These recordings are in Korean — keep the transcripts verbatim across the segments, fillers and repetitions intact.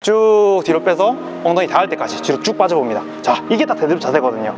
쭉 뒤로 빼서 엉덩이 닿을 때까지 뒤로 쭉 빠져봅니다. 자, 이게 다 데드리프트 자세거든요.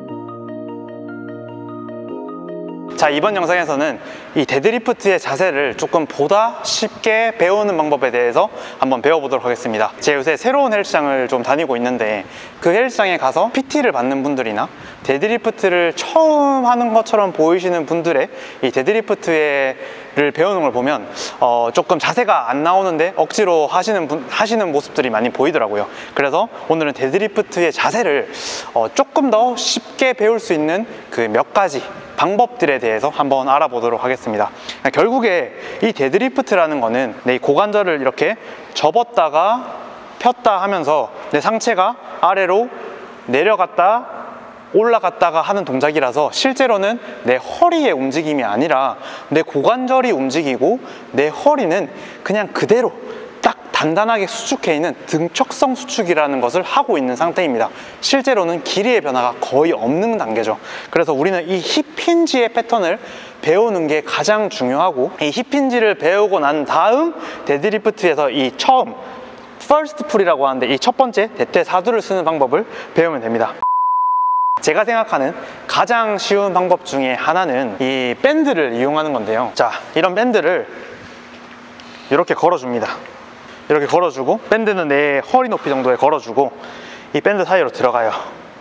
자, 이번 영상에서는 이 데드리프트의 자세를 조금 보다 쉽게 배우는 방법에 대해서 한번 배워보도록 하겠습니다. 제가 요새 새로운 헬스장을 좀 다니고 있는데 그 헬스장에 가서 피티를 받는 분들이나 데드리프트를 처음 하는 것처럼 보이시는 분들의 이 데드리프트를 배우는 걸 보면 어 조금 자세가 안 나오는데 억지로 하시는 분, 하시는 모습들이 많이 보이더라고요. 그래서 오늘은 데드리프트의 자세를 어 조금 더 쉽게 배울 수 있는 그 몇 가지 방법들에 대해서 한번 알아보도록 하겠습니다. 결국에 이 데드리프트라는 거는 내 고관절을 이렇게 접었다가 폈다 하면서 내 상체가 아래로 내려갔다 올라갔다가 하는 동작이라서 실제로는 내 허리의 움직임이 아니라 내 고관절이 움직이고 내 허리는 그냥 그대로 딱 단단하게 수축해 있는 등척성 수축이라는 것을 하고 있는 상태입니다. 실제로는 길이의 변화가 거의 없는 단계죠. 그래서 우리는 이 힙힌지의 패턴을 배우는 게 가장 중요하고, 이 힙힌지를 배우고 난 다음 데드리프트에서 이 처음 퍼스트 풀이라고 하는데 이 첫 번째 대퇴사두를 쓰는 방법을 배우면 됩니다. 제가 생각하는 가장 쉬운 방법 중에 하나는 이 밴드를 이용하는 건데요. 자, 이런 밴드를 이렇게 걸어줍니다. 이렇게 걸어주고, 밴드는 내 허리 높이 정도에 걸어주고 이 밴드 사이로 들어가요.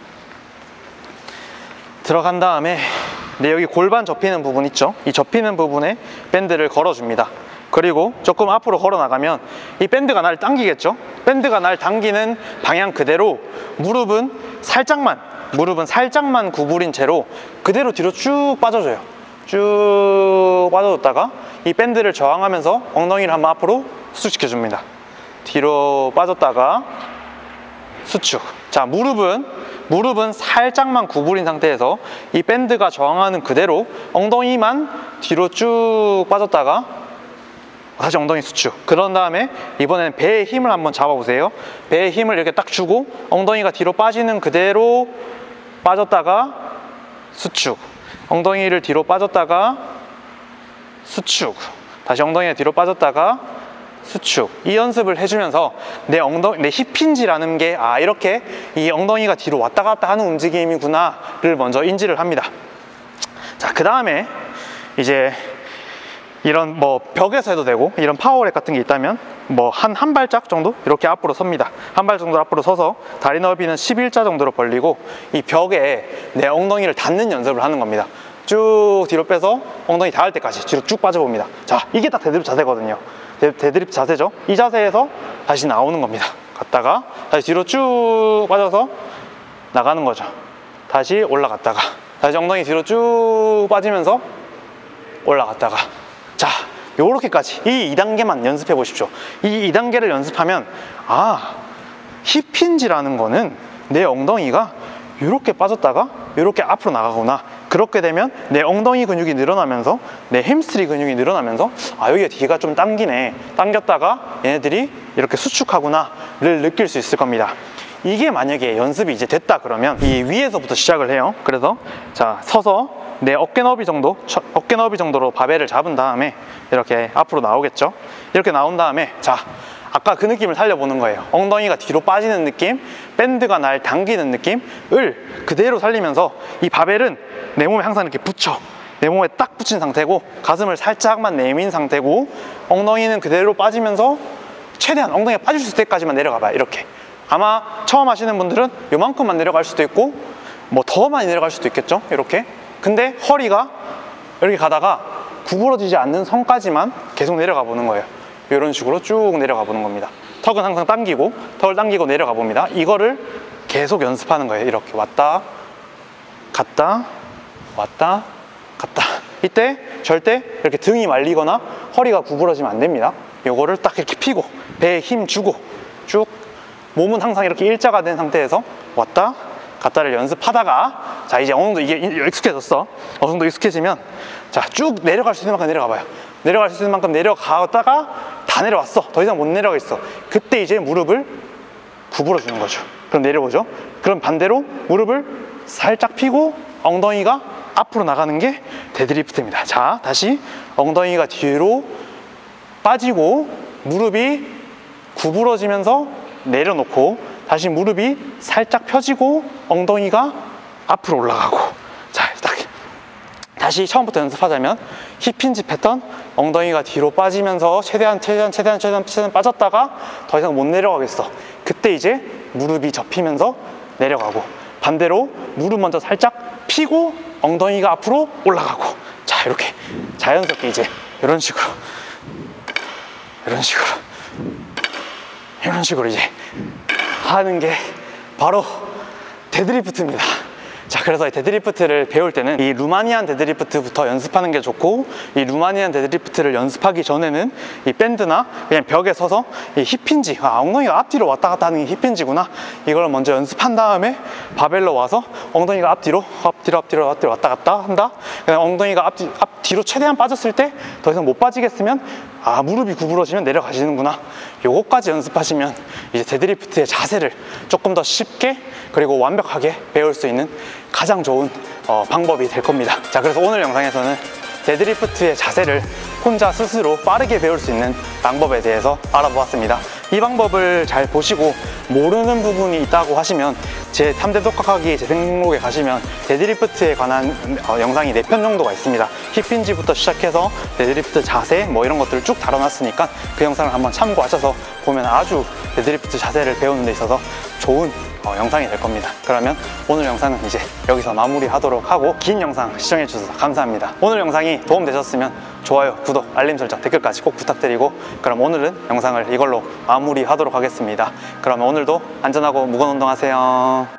들어간 다음에 내 여기 골반 접히는 부분 있죠? 이 접히는 부분에 밴드를 걸어줍니다. 그리고 조금 앞으로 걸어 나가면 이 밴드가 날 당기겠죠? 밴드가 날 당기는 방향 그대로 무릎은 살짝만 무릎은 살짝만 구부린 채로 그대로 뒤로 쭉 빠져줘요. 쭉 빠져줬다가 이 밴드를 저항하면서 엉덩이를 한번 앞으로 수축시켜 줍니다. 뒤로 빠졌다가 수축. 자, 무릎은 무릎은 살짝만 구부린 상태에서 이 밴드가 저항하는 그대로 엉덩이만 뒤로 쭉 빠졌다가 다시 엉덩이 수축. 그런 다음에 이번에는 배에 힘을 한번 잡아보세요. 배에 힘을 이렇게 딱 주고 엉덩이가 뒤로 빠지는 그대로 빠졌다가 수축. 엉덩이를 뒤로 빠졌다가 수축. 다시 엉덩이가 뒤로 빠졌다가 수축. 이 연습을 해주면서 내 엉덩이, 내 힙힌지라는 게 아 이렇게 이 엉덩이가 뒤로 왔다 갔다 하는 움직임이구나를 먼저 인지를 합니다. 자, 그 다음에 이제 이런 뭐 벽에서 해도 되고 이런 파워랩 같은 게 있다면 뭐 한 한 발짝 정도 이렇게 앞으로 섭니다. 한 발 정도 앞으로 서서 다리 너비는 십일자 정도로 벌리고 이 벽에 내 엉덩이를 닿는 연습을 하는 겁니다. 쭉 뒤로 빼서 엉덩이 닿을 때까지 뒤로 쭉 빠져봅니다. 자, 이게 딱 데드리프트 자세거든요. 데드리프트 자세죠. 이 자세에서 다시 나오는 겁니다. 갔다가 다시 뒤로 쭉 빠져서 나가는 거죠. 다시 올라갔다가 다시 엉덩이 뒤로 쭉 빠지면서 올라갔다가. 자, 요렇게까지 이 이 단계만 연습해 보십시오. 이 이 단계를 연습하면 아, 힙힌지라는 거는 내 엉덩이가 이렇게 빠졌다가 이렇게 앞으로 나가구나. 그렇게 되면 내 엉덩이 근육이 늘어나면서 내 햄스트링 근육이 늘어나면서 아, 여기가 뒤가 좀 당기네. 당겼다가 얘네들이 이렇게 수축하구나를 느낄 수 있을 겁니다. 이게 만약에 연습이 이제 됐다 그러면 이 위에서부터 시작을 해요. 그래서 자, 서서 내 어깨 너비 정도, 어깨 너비 정도로 바벨을 잡은 다음에 이렇게 앞으로 나오겠죠. 이렇게 나온 다음에 자, 아까 그 느낌을 살려보는 거예요. 엉덩이가 뒤로 빠지는 느낌, 밴드가 날 당기는 느낌을 그대로 살리면서 이 바벨은 내 몸에 항상 이렇게 붙여, 내 몸에 딱 붙인 상태고 가슴을 살짝만 내민 상태고 엉덩이는 그대로 빠지면서 최대한 엉덩이가 빠질 수 있을 때까지만 내려가 봐요. 이렇게. 아마 처음 하시는 분들은 요만큼만 내려갈 수도 있고 뭐 더 많이 내려갈 수도 있겠죠. 이렇게. 근데 허리가 이렇게 가다가 구부러지지 않는 선까지만 계속 내려가 보는 거예요. 이런 식으로 쭉 내려가 보는 겁니다. 턱은 항상 당기고 턱을 당기고 내려가 봅니다. 이거를 계속 연습하는 거예요. 이렇게 왔다 갔다 왔다 갔다. 이때 절대 이렇게 등이 말리거나 허리가 구부러지면 안 됩니다. 요거를 딱 이렇게 펴고 배에 힘 주고 쭉 몸은 항상 이렇게 일자가 된 상태에서 왔다 갔다를 연습하다가 자, 이제 어느 정도 이게 익숙해졌어. 어느 정도 익숙해지면 자, 쭉 내려갈 수 있는 만큼 내려가 봐요. 내려갈 수 있는 만큼 내려가다가 다 내려왔어. 더 이상 못 내려가 있어. 그때 이제 무릎을 구부러 주는 거죠. 그럼 내려오죠. 그럼 반대로 무릎을 살짝 펴고 엉덩이가 앞으로 나가는 게 데드리프트입니다. 자, 다시 엉덩이가 뒤로 빠지고 무릎이 구부러지면서 내려놓고 다시 무릎이 살짝 펴지고 엉덩이가 앞으로 올라가고. 자, 딱 다시 처음부터 연습하자면 힙힌지 패턴, 엉덩이가 뒤로 빠지면서 최대한 최대한 최대한 최대한 최대한 빠졌다가 더 이상 못 내려가겠어. 그때 이제 무릎이 접히면서 내려가고, 반대로 무릎 먼저 살짝 펴고 엉덩이가 앞으로 올라가고. 자, 이렇게 자연스럽게 이제 이런 식으로 이런 식으로 이런 식으로 이제 하는 게 바로 데드리프트입니다. 자, 그래서 이 데드리프트를 배울 때는 이 루마니안 데드리프트부터 연습하는 게 좋고, 이 루마니안 데드리프트를 연습하기 전에는 이 밴드나 그냥 벽에 서서 이 힙힌지, 아, 엉덩이가 앞뒤로 왔다 갔다 하는 게 힙힌지구나, 이걸 먼저 연습한 다음에 바벨로 와서 엉덩이가 앞뒤로 앞뒤로 앞뒤로 앞뒤로 왔다 갔다 한다. 그냥 엉덩이가 앞뒤, 앞뒤로 최대한 빠졌을 때 더 이상 못 빠지겠으면, 아, 무릎이 구부러지면 내려가시는구나, 요거까지 연습하시면 이제 데드리프트의 자세를 조금 더 쉽게 그리고 완벽하게 배울 수 있는 가장 좋은 어, 방법이 될 겁니다. 자, 그래서 오늘 영상에서는 데드리프트의 자세를 혼자 스스로 빠르게 배울 수 있는 방법에 대해서 알아보았습니다. 이 방법을 잘 보시고 모르는 부분이 있다고 하시면 제 삼 대 독학하기 재생목에 가시면 데드리프트에 관한 어, 영상이 네 편 정도가 있습니다. 힙힌지부터 시작해서 데드리프트 자세 뭐 이런 것들을 쭉 다뤄놨으니까 그 영상을 한번 참고하셔서 보면 아주 데드리프트 자세를 배우는 데 있어서 좋은 어, 영상이 될 겁니다. 그러면 오늘 영상은 이제 여기서 마무리하도록 하고, 긴 영상 시청해 주셔서 감사합니다. 오늘 영상이 도움되셨으면 좋아요, 구독, 알림 설정, 댓글까지 꼭 부탁드리고, 그럼 오늘은 영상을 이걸로 마무리하도록 하겠습니다. 그러면 오늘도 안전하고 무거운 운동 하세요.